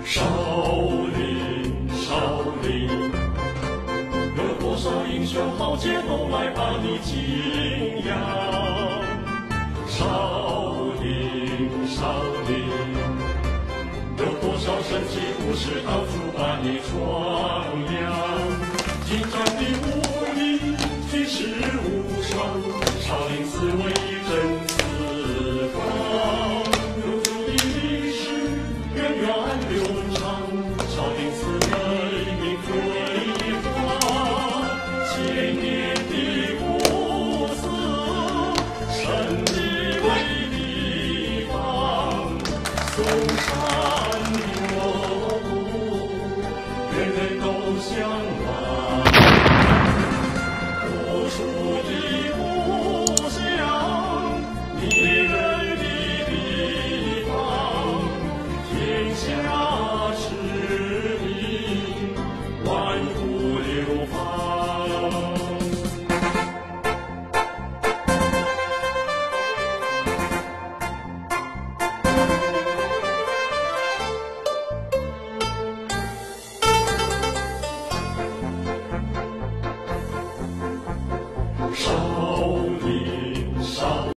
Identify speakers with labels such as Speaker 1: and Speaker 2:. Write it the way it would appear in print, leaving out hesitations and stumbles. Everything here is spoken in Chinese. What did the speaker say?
Speaker 1: 少林，少林，有多少英雄豪杰都来把你敬仰。少林，少林，有多少神奇故事到处把你传扬。精湛的武艺，举世无双，少林寺威震四方。悠久的历史，源远流长，少林寺美名辉煌。千年的不死，神的为地方，嵩山。